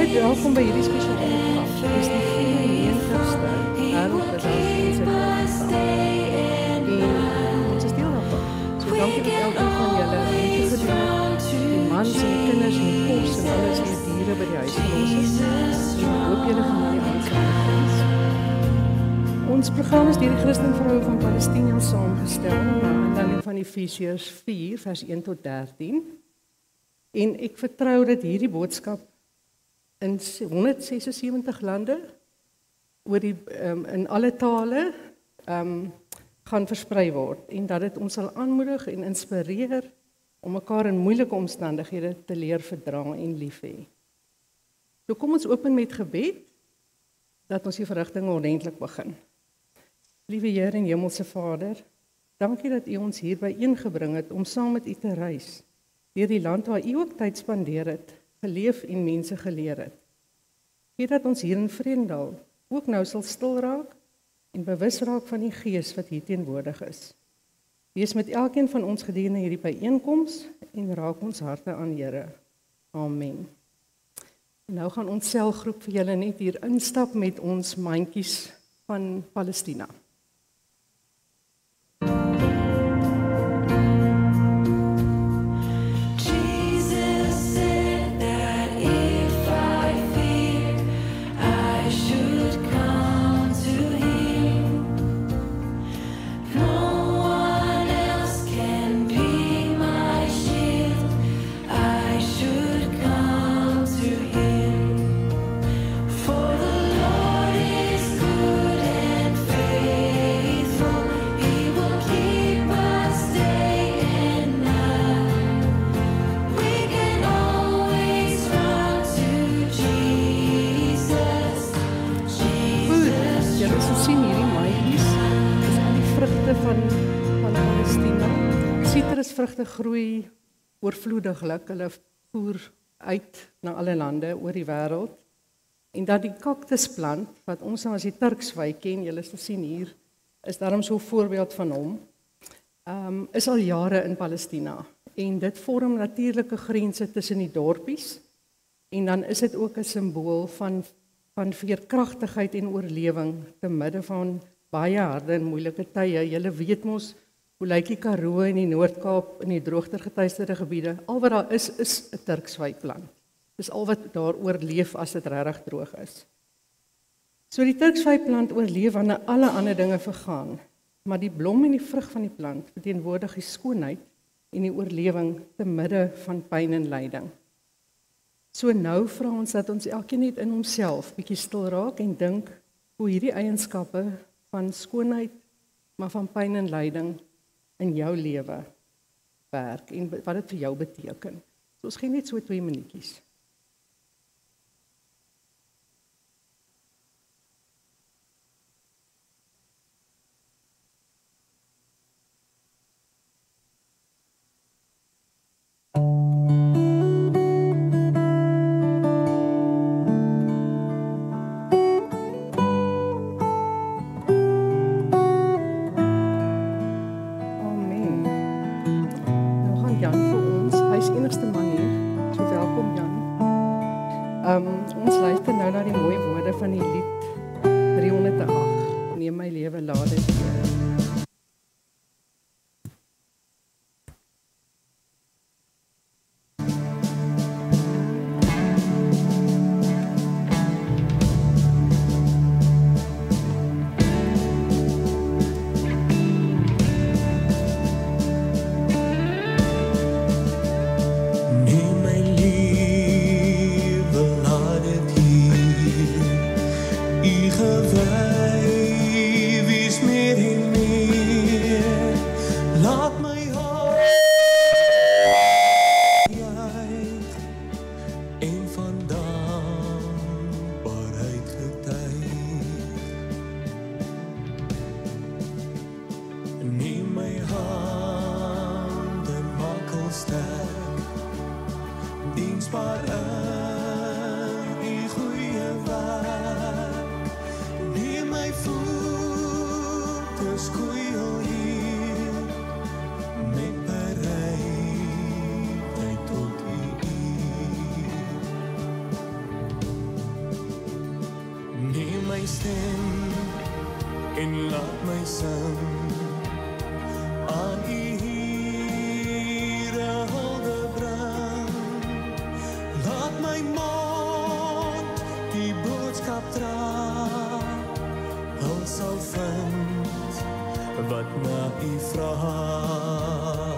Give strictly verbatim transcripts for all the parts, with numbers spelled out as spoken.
Hartlik welkom by hierdie spesiale program. Dit is die vyf-en-negentigste Wêreldbedank in Suid-Afrika. En ons is deel daarvan. So dankie dat elkeen van julle het gedoen. Die mans en die kinders en die kos en alles en die diere by die huis gelos het. En ek hoop julle geniet die aansluiting. Ons program is deur die Christen Vroue van Palestina saamgestel, na aanleiding van Efesiërs vier vers een tot dertien. En ek vertrou dat hierdie boodskap in honderdsesensewentig lande oor die um, in alle tale um, gaan versprei word en dat dit ons sal aanmoedig en inspireer om mekaar in moeilike omstandighede te leer verdra en lief hê. So kom ons open met gebed dat ons die verrigting ordentlik begin. Liewe Here en Hemelse Vader, dankie dat U ons hier byeengebring het om saam met U te reis deur die land waar U ook tyd spandeer het, geleef en mense geleer het. Gee dat ons hier in Vredendal ook nou sal stil raak en bewus raak van die Gees wat hier teenwoordig is. Wees met elkeen van ons gedurende hierdie byeenkoms en raak ons harte aan, Here. Amen. Nou gaan ons selgroep vir julle net hier instap met ons mandjies van Palestina. Citrusvrugte groei oorvloediglik, hulle voer uit na alle lande oor die wêreld. En dat die kaktusplant, wat ons nou as die Turksvy ken, julle sal sien hier, is daarom so 'n voorbeeld van hom, um, is al jare in Palestina. En dit vorm natuurlike grense tussen die dorpies, en dan is dit ook 'n simbool van, van veerkragtigheid en oorlewing, te midde van baie harde en moeilike tye. Julle weet mos, hoe lyk die Karoo en die Noord-Kaap in die droogtegetuisterde gebiede? Al wat daar is, is 'n Turksvyplant. Dis al wat daar oorleef as dit regtig droog is. So die Turksvyplant oorleef wanneer alle ander dinge vergaan, maar die blom en die vrug van die plant verteenwoordig die skoonheid en die oorlewing te midde van pyn en lyding. So nou vra ons dat ons elkeen net in homself bietjie stil raak en dink hoe hierdie eienskappe van skoonheid, maar van pyn en lyding in jou lewe werk en wat dit vir jou beteken. So ons gee net so twee minuutjies. stem en laat my sing aan U Here hulde bring. Laat my mond die boodskap dra, Hy sal vind wat na U vra.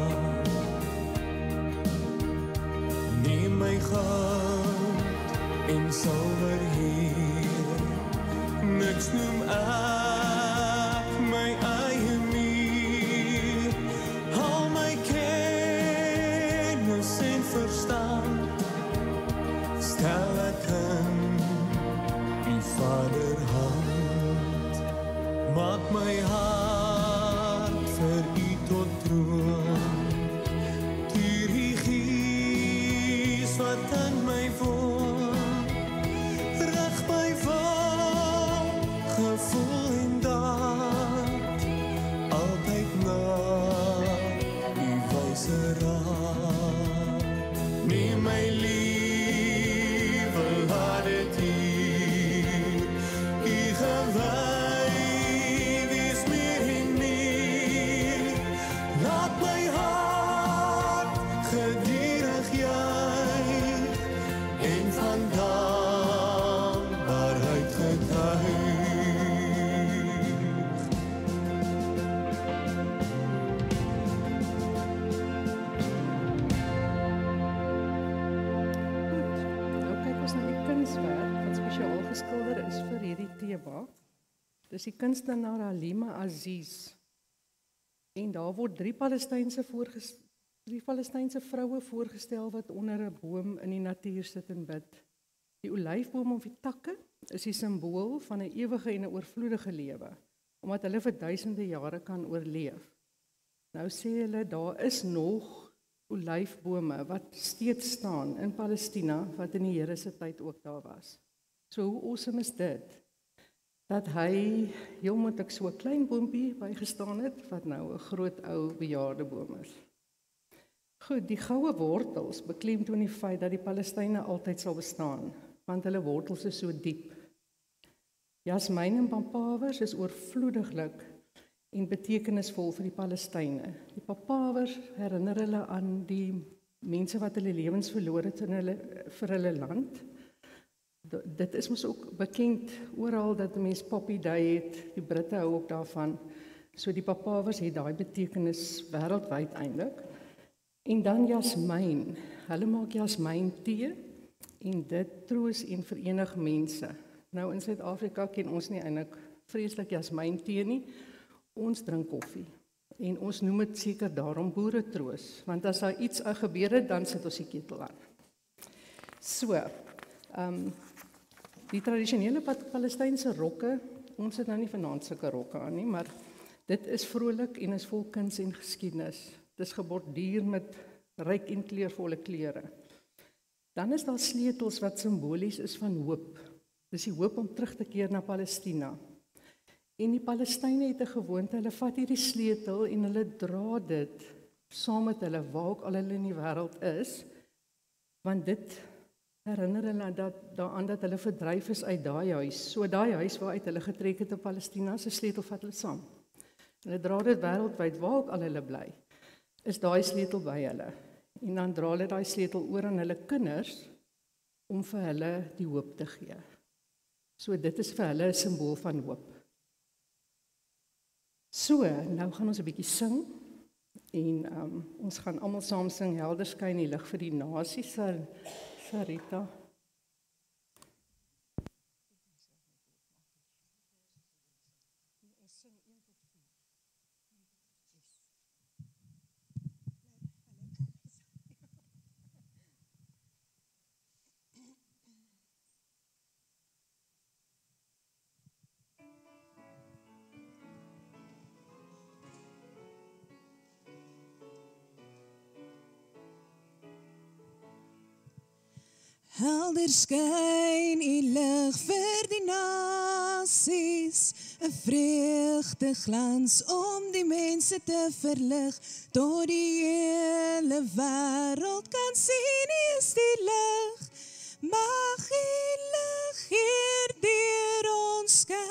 Neem my goud en silwer Heer, niks noem ek my eie meer. Al my kennis en verstand stel ek in U Vaderhand. Maak my hart vir U tot troon, stuur die Gees wat in my woon, rig my wil, gevoel en daad, altyd na U wyse raad. Neem my liewe, laat dit hier U gewy wees meer en meer. Laat my hart gedurig juig en van dankbaarheid getuig. Nou kyk ons na die kunswerk wat spesiaal geskilder is vir hierdie tema. Dis die kunstenaar Halima Aziz. En daar word drie Palestynse voorges drie Palestynse vroue voorgestel wat onder 'n boom in die natuur sit en bid. Die olyfboom of die takke is die simbool van 'n ewige en 'n oorvloedige lewe, omdat hulle vir duisende jare kan oorleef. Nou sê hulle daar is nog olyfbome wat steeds staan in Palestina wat in die Here se tyd ook daar was. So hoe awesome is dit? Dat hy heel moontlik so 'n klein boompie bygestaan het wat nou 'n groot ou bejaarde boom is. Goed, die goue wortels beklemtoon die feit dat die Palestynë altyd sal bestaan, want hulle wortels is so diep. Jasmyn en papawers is oorvloediglik en betekenisvol vir die Palestynë. Die papawers herinner hulle aan die mense wat hulle lewens verloor het in hulle vir hulle land. Dit is mos ook bekend oral dat 'n mens Poppy Day het, die Britte hou ook daarvan. So die papawers het daai betekenis wêreldwyd eintlik. En dan jasmyn. Hulle maak jasmyn tee en dit troos en verenig mense. Nou in Suid-Afrika ken ons nie eintlik vreeslik jasmyn tee nie. Ons drink koffie. En ons noem dit seker daarom boere troos, want as daar iets gebeur het, dan sit ons die ketel aan. So, ehm um, die tradisionele Palestynse rokke, ons het nou nie vanaand sulke rokke aan nie, maar dit is vrolik en is vol kuns en geskiedenis. Dit is geborduur met ryk en kleurvolle kleure. Dan is daar sleutels wat simbolies is van hoop. Dis die hoop om terug te keer na Palestina. En die Palestynë het 'n gewoonte, hulle vat hierdie sleutel en hulle dra dit saam met hulle waar ook al hulle in die wêreld is, want dit herinner hulle dat daaraan dat hulle verdryf is uit daai huis. So daai huis waaruit hulle getrek het in Palestina, se sleutel vat hulle saam. Hulle dra dit wêreldwyd waar ook al hulle bly. Is daai sleutel by hulle. En dan dra hulle daai sleutel oor aan hulle kinders om vir hulle die hoop te gee. So dit is vir hulle 'n simbool van hoop. So, nou gaan ons 'n bietjie sing en um, ons gaan almal saam sing Helder skyn die lig vir die nasies, Sarita. Helder skyn U lig vir die nasies, 'n vreugdeglans om die mense te verlig, tot die hele wêreld kan sien U is die lig. Mag U lig hier deur ons skyn.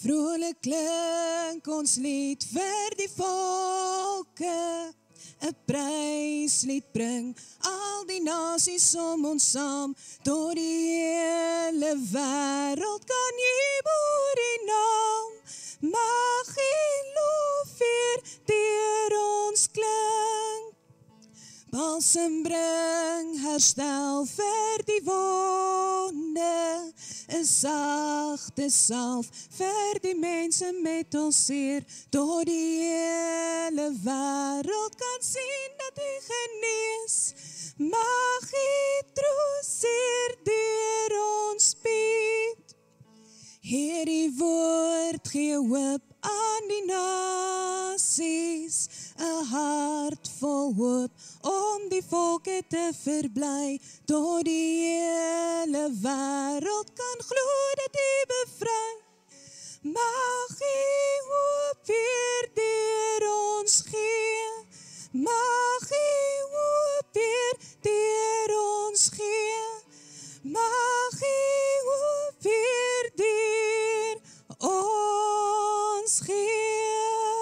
Vrolik klink ons lied vir die volke, 'n pryslied bring al die nasies om ons saam, tot die hele wêreld kan jubel die naam, mag die lof weer deur ons klink. Balsem bring herstel vir die wonde, 'n sagte salf vir die mense met ons seer, tot die hele wêreld kan sien dat U genees, mag U troos hier deur ons bied. Heer, die woord gee hoop aan die nasies, 'n hart vol hoop om die volke te verbly, tot die hele wêreld kan glo dat U bevry. Mag U hoop weer deur ons gee, mag U hoop weer deur ons gee, mag U hoop weer deur ons gee.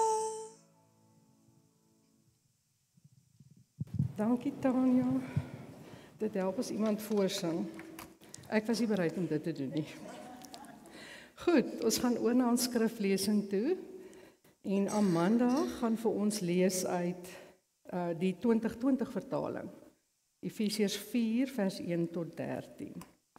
Dankie Tanya. Dit help as iemand voorsing. Ek was nie bereid om dit te doen nie. Goed, ons gaan oor na ons skriflesing toe. En Amanda gaan vir ons lees uit uh, die twintig twintig vertaling. Efesiërs vier vers een tot dertien.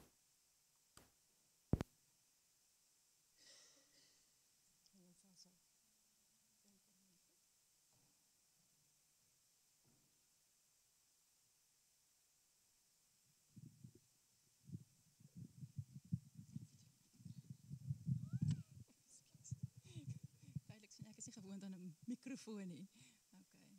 Gewoond aan 'n mikrofoon nie. Okay.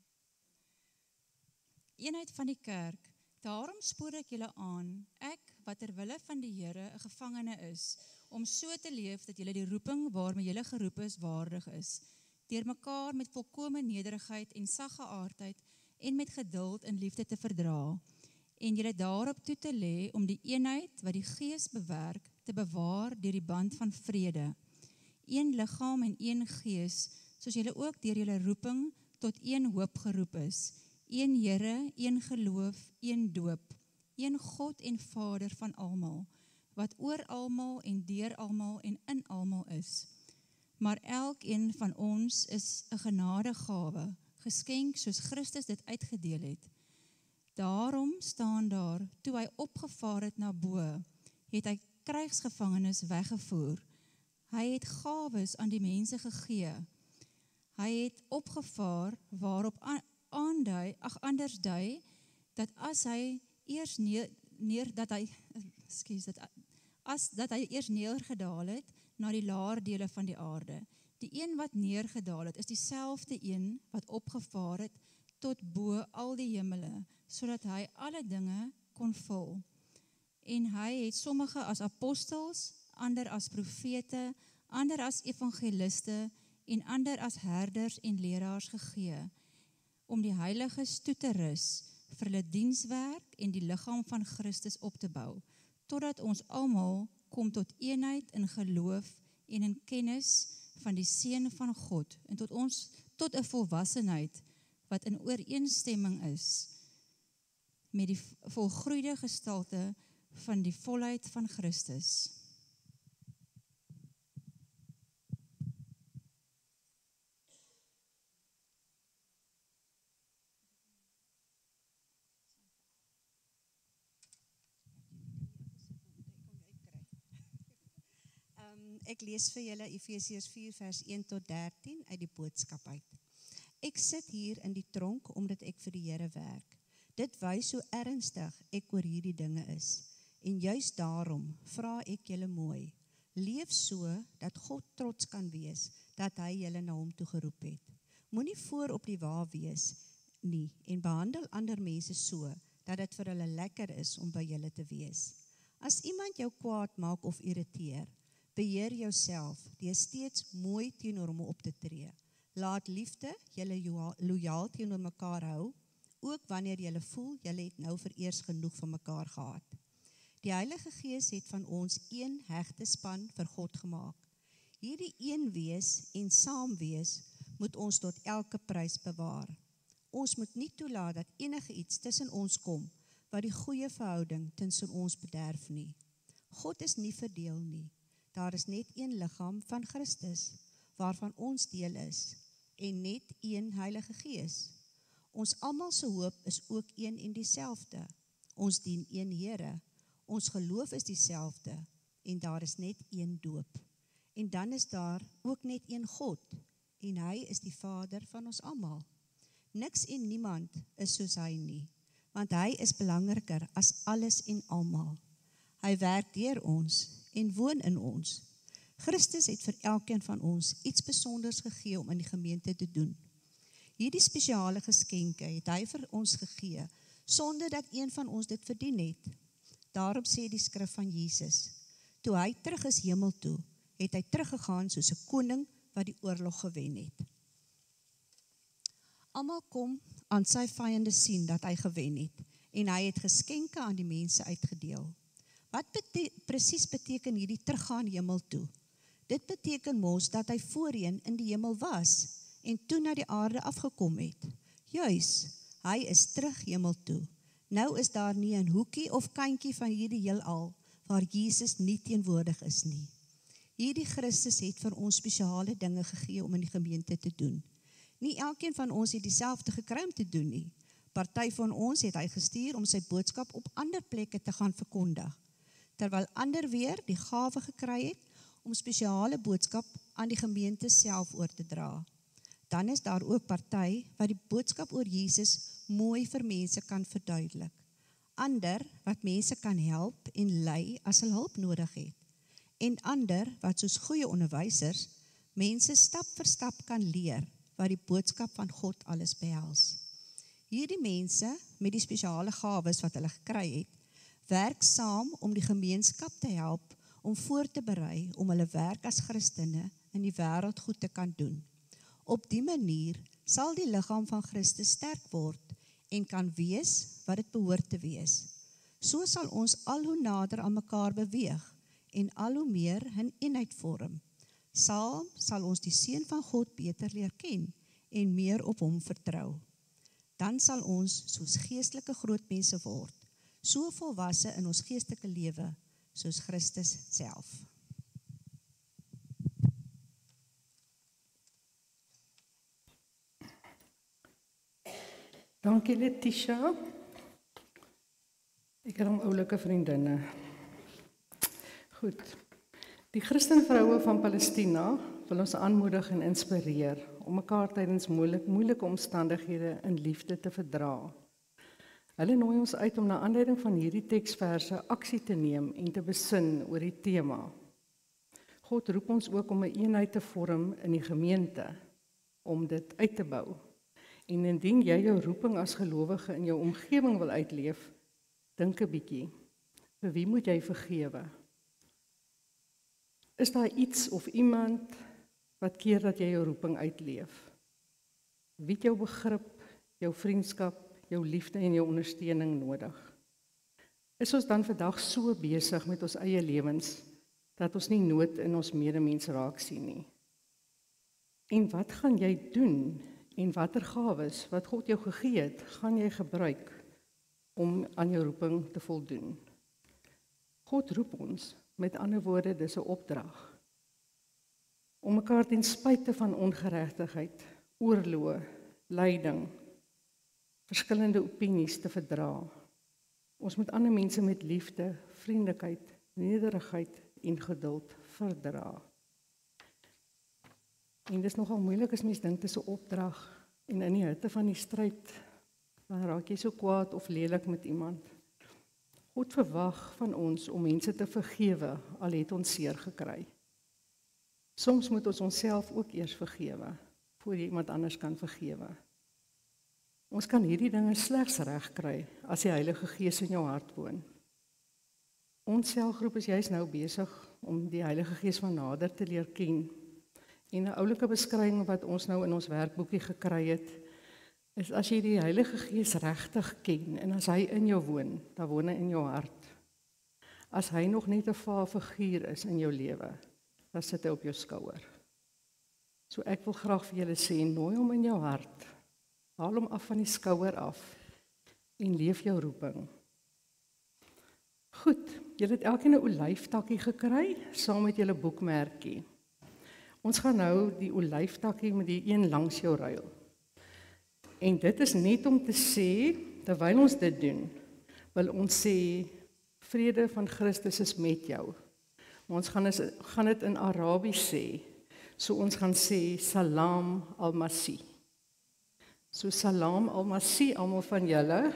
Eenheid van die kerk. Daarom spoor ek julle aan, ek wat ter wille van die Here 'n gevangene is, om so te leef dat julle die roeping waarmee julle geroep is waardig is, deur mekaar met volkome nederigheid en saggeaardheid en met geduld en liefde te verdra, en julle daarop toe te lê om die eenheid wat die Gees bewerk te bewaar deur die band van vrede. Een liggaam en een Gees, soos julle ook deur julle roeping tot een hoop geroep is, een Here, een geloof, een doop, een God en Vader van almal, wat oor almal en deur almal en in almal is. Maar elkeen van ons is 'n genadegawe, geskenk soos Christus dit uitgedeel het. Daarom staan daar, toe hy opgevaar het na bo, het hy krygsgevangenes weggevoer. Hy het gawes aan die mense gegee. Hy het opgevaar waarop aandui, ag anders dui, dat as hy eers neer, neer dat hy, ekskuus, dat as dat hy eers neergedaal het na die laer dele van die aarde. Die een wat neergedaal het, is dieselfde een wat opgevaar het tot bo al die hemele, sodat hy alle dinge kon vul. En hy het sommige as apostels, ander as profete, ander as evangeliste en ander as herders en leraars gegee, om die heiliges toe te rus vir hulle dienswerk en die liggaam van Christus op te bou, totdat ons almal kom tot eenheid in geloof en in kennis van die Seun van God, en tot ons tot 'n volwassenheid wat in ooreenstemming is met die volgroeide gestalte van die volheid van Christus. Um, ek lees vir julle Efesiërs vier vers een tot dertien uit die boodskap uit. Ek sit hier in die tronk omdat ek vir die Here werk. Dit wys hoe ernstig ek oor hierdie dinge is. En juist daarom vra ek julle mooi, leef so dat God trots kan wees dat hy julle na hom toe geroep het. Moenie voor op die wa wees nie en behandel ander mense so dat dit vir hulle lekker is om by julle te wees. As iemand jou kwaad maak of irriteer, beheer jouself deur steeds mooi teenoor hom op te tree. Laat liefde julle loyaal teenoor mekaar hou, ook wanneer julle voel julle het nou vereers genoeg van mekaar gehad. Die Heilige Gees het van ons een hegte span vir God gemaak. Hierdie een wees en saam wees moet ons tot elke prys bewaar. Ons moet nie toelaat dat enige iets tussen ons kom wat die goeie verhouding tussen ons bederf nie. God is nie verdeel nie. Daar is net een liggaam van Christus, waarvan ons deel is, en net een Heilige Gees. Ons almal se hoop is ook een en dieselfde. Ons dien een Here. Ons geloof is dieselfde, en daar is net een doop. En dan is daar ook net een God, en hy is die Vader van ons almal. Niks en niemand is soos hy nie, want hy is belangriker as alles en almal. Hy werk deur ons en woon in ons. Christus het vir elkeen van ons iets besonders gegee om in die gemeente te doen. Hierdie spesiale geskenke het hy vir ons gegee, sonder dat een van ons dit verdien het. Daarom sê die skrif van Jesus, toe hy terug is hemel toe, het hy teruggegaan soos 'n koning wat die oorlog gewen het. Almal kom aan sy vyande sien dat hy gewen het, en hy het geskenke aan die mense uitgedeel. Wat bete- presies beteken hierdie teruggaan hemel toe? Dit beteken mos dat hy voorheen in die hemel was, en toe na die aarde afgekom het. Juis, hy is terug hemel toe. Nou is daar nie 'n hoekie of kantjie van hierdie heelal, waar Jesus nie teenwoordig is nie. Hierdie Christus het vir ons spesiale dinge gegee om in die gemeente te doen. Nie elkeen van ons het dieselfde gekry om te doen nie. Party van ons het hy gestuur om sy boodskap op ander plekke te gaan verkondig, terwyl ander weer die gawe gekry het om spesiale boodskap aan die gemeente self oor te dra. Dan is daar ook party wat die boodskap oor Jesus mooi vir mense kan verduidelik. Ander wat mense kan help en lei as hulle hulp nodig het. En ander wat soos goeie onderwysers mense stap vir stap kan leer wat die boodskap van God alles behels. Hierdie mense met die spesiale gawes wat hulle gekry het, werk saam om die gemeenskap te help om voor te berei om hulle werk as Christene in die wêreld goed te kan doen. Op die manier sal die liggaam van Christus sterk word en kan wees wat dit behoort te wees. So sal ons al hoe nader aan mekaar beweeg en al hoe meer 'n eenheid vorm. Saam sal ons die Seun van God beter leer ken en meer op hom vertrou. Dan sal ons soos geestelike grootmense word, so volwasse in ons geestelike lewe soos Christus self. Dankie Letitia. Ek het hom oulike vriendinne. Goed. Die Christenvroue van Palestina wil ons aanmoedig en inspireer om mekaar tydens moeilik, moeilike omstandighede in liefde te verdra. Hulle nooi ons uit om na aanleiding van hierdie teksverse aksie te neem en te besin oor die tema. God roep ons ook om 'n eenheid te vorm in die gemeente, om dit uit te bou. En indien jy jou roeping as gelowige in jou omgewing wil uitleef, dink 'n bietjie, vir wie moet jy vergewe? Is daar iets of iemand wat keer dat jy jou roeping uitleef? Wie het jou begrip, jou vriendskap, jou liefde en jou ondersteuning nodig? Is ons dan vandag so besig met ons eie lewens, dat ons nie nood in ons medemens raak sien nie? En wat gaan jy doen, en watter gawes wat God jou gegee het, gaan jy gebruik om aan jou roeping te voldoen? God roep ons, met ander woorde, dis 'n opdrag, om mekaar ten spyte van ongeregtigheid, oorloë, lyding, verskillende opinies te verdra. Ons moet ander mense met liefde, vriendelikheid, nederigheid en geduld verdra. En dis nogal moeilik as mens dink dis 'n opdrag, en in die hitte van die stryd, dan raak jy so kwaad of lelik met iemand. God verwag van ons om mense te vergewe, al het ons seer gekry. Soms moet ons onsself ook eers vergewe, voor jy iemand anders kan vergewe. Ons kan hierdie dinge slegs reg kry, as die Heilige Gees in jou hart woon. Ons selgroep is juist nou besig om die Heilige Gees van nader te leer ken. En 'n oulike beskrywing wat ons nou in ons werkboekie gekry het, is as jy die Heilige Gees regtig ken, en as hy in jou woon, dan woon hy in jou hart. As hy nog net 'n vaar figuur is in jou lewe, dan sit hy op jou skouer. So ek wil graag vir julle sê, nooi hom in jou hart, haal hom af van die skouer af, en leef jou roeping. Goed, julle het elkeen 'n olyftakkie gekry, saam met julle boekmerkie. Ons gaan nou die olyftakkie met die een langs jou ruil. En dit is net om te sê, terwyl ons dit doen, wil ons sê, vrede van Christus is met jou. Ons gaan, is, gaan dit in Arabies sê, so ons gaan sê, Salam al-Masih. So Salam al-Masih, almal van julle.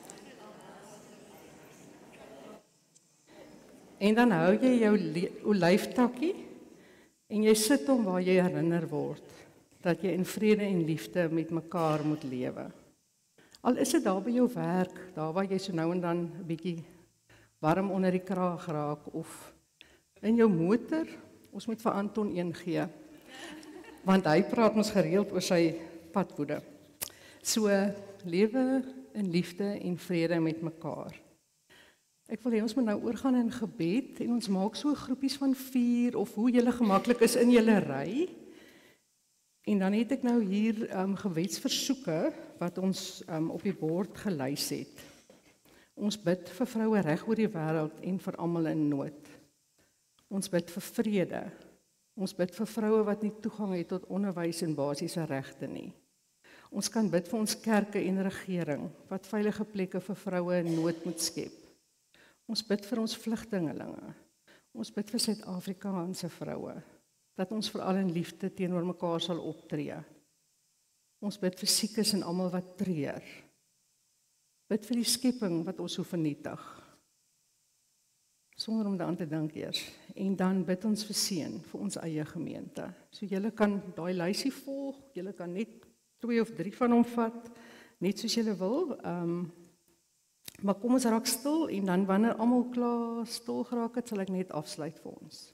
En dan hou jy jou olyftakkie, en jy sit hom waar jy herinner word, dat jy in vrede en liefde met mekaar moet lewe. Al is dit daar by jou werk, daar waar jy so nou en dan 'n bietjie warm onder die kraag raak, of in jou motor, ons moet vir Anton een gee, want hy praat ons gereeld oor sy padwoede. So, lewe in liefde en vrede met mekaar. Ek wil hê ons moet nou oorgaan in gebed, en ons maak so groepies van vier, of hoe julle gemaklik is in julle ry. En dan het ek nou hier um, gewetsversoeke, wat ons um, op die bord gelys het. Ons bid vir vroue reg oor die wêreld en vir almal in nood. Ons bid vir vrede. Ons bid vir vroue wat nie toegang het tot onderwys en basiese regte nie. Ons kan bid vir ons kerke en regering, wat veilige plekke vir vroue in nood moet skep. Ons bid vir ons vlugtingelinge. Ons bid vir Suid-Afrikaanse vroue, dat ons veral in liefde teenoor mekaar sal optree. Ons bid vir siekes en almal wat treur. Bid vir die skepping wat ons so vernietig. Sonder om daaraan te dink eers. En dan bid ons vir seën vir ons eie gemeente. So julle kan daai lysie volg, julle kan net twee of drie van hom vat, net soos julle wil. Um, maar kom ons raak stil, en dan wanneer almal klaar stil geraak het, sal ek net afsluit vir ons.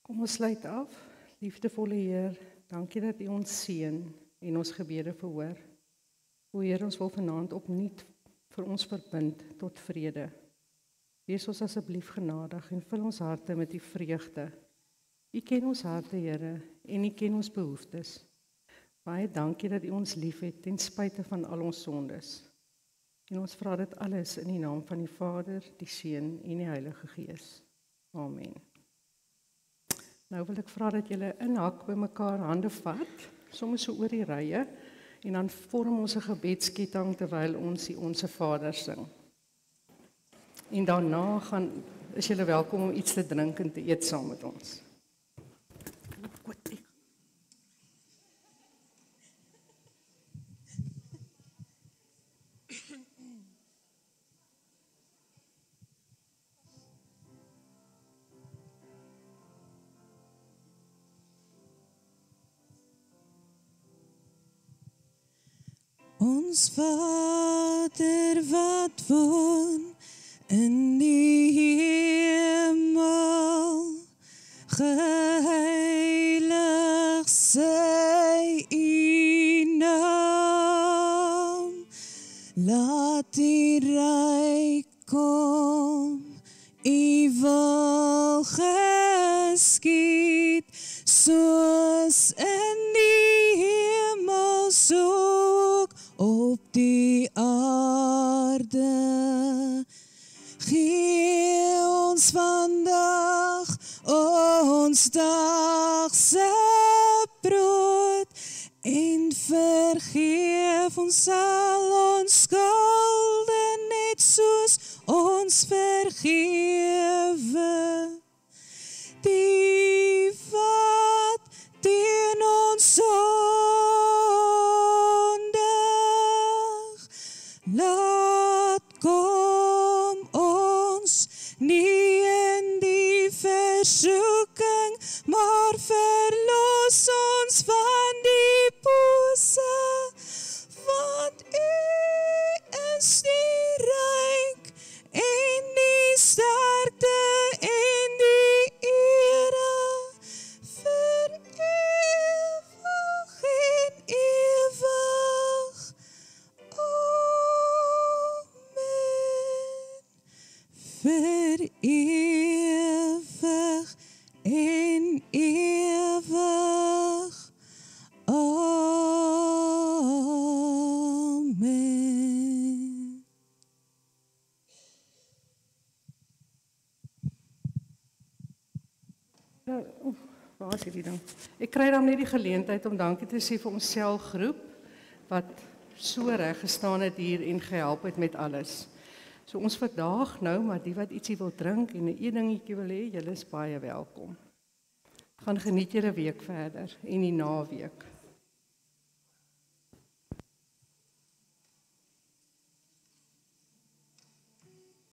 Kom ons sluit af. Liefdevolle Heer, dankie dat U ons seën en ons gebede verhoor. O Heer, ons wil vanaand opnuut vir ons verbind tot vrede. Wees ons asseblief genadig en vul ons harte met U vreugde. U ken ons harte, Here, en U ken ons behoeftes. Baie dankie dat U ons liefhet ten spyte van al ons sondes. En ons vra dit alles in die naam van die Vader, die Seun en die Heilige Gees. Amen. Nou wil ek vra dat julle inhak by mekaar hande vat, soms so oor die rye, en dan vorm ons 'n gebedsketting terwyl ons die Onse Vader sing. En daarna gaan, is julle welkom om iets te drink en te eet saam met ons. Ons Vader wat woon in die hemel, geheilig sy U naam. Laat U ryk kom, U wil geskied, soos in die hemel so op die aarde. Gee ons vandag ons dagse brood en vergeef ons al ons skulde net soos ons vergewe. Die wat teen ons laat kom ons nie in die versoeking, maar verlos ons van die bose, want U is die ryk en die sterkte en die ere vir ewig en ewig. Vir ewig en ewig. Amen. Nou, oef, waar is hierdie ding? Ek kry dan net die geleentheid om dankie te sê vir ons selgroep, wat so reg gestaan het hier en gehelp het met alles. So ons vandag nou, maar die wat ietsie wil drink en 'n dingetjie wil hê, julle is baie welkom. Gaan geniet julle week verder en die naweek.